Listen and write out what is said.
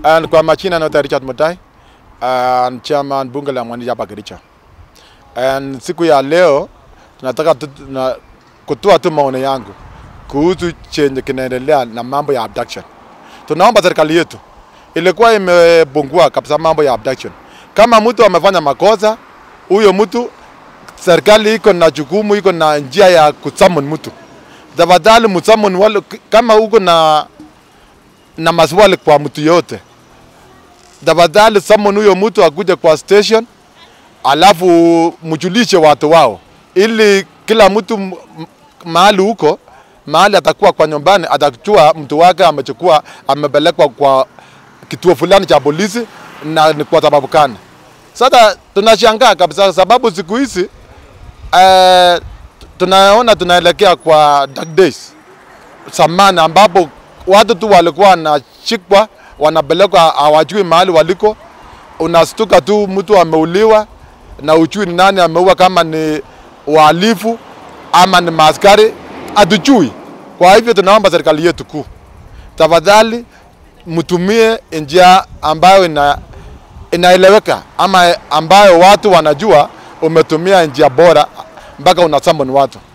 And kwa machina na Richard Mutai, and chairman Bunge la Mwananchi hapa Kericho. And siku ya leo tunataka kutoa tu maoni yangu kuhusu chenye kinaendelea na mambo ya abduction. Tunaomba serikali yetu ilikuwa imebungua kabisa mambo ya abduction. Kama mtu amefanya makosa, huyo mtu serikali iko na jukumu, iko na njia ya kusummon mtu. Tafadhali msummon wale, kama uko na maswali kwa mtu yote, tafadhali summon huyo mtu akuje kwa station, alafu mjulishe watu wao, ili kila mtu mahali huko, mahali atakuwa kwa nyumbani, atajua mtu wake amepelekwa kwa kituo fulani cha polisi na ni kwa sababu gani. Sasa tunashangaa kabisa sababu siku hizi tunaona tunaelekea kwa dark days. Samana ambapo watu tu walikuwa wanashikwa, wanapelekwa hawajui mahali waliko. Unastuka tu mtu ameuliwa na ujui ni nani ameua, kama ni wahalifu ama ni maaskari, hatujui. Kwa hivyo tunaomba serikali yetu kuu, tafadhali mtumie njia ambayo inaeleweka, ama ambayo watu wanajua umetumia njia bora mpaka unasummon watu.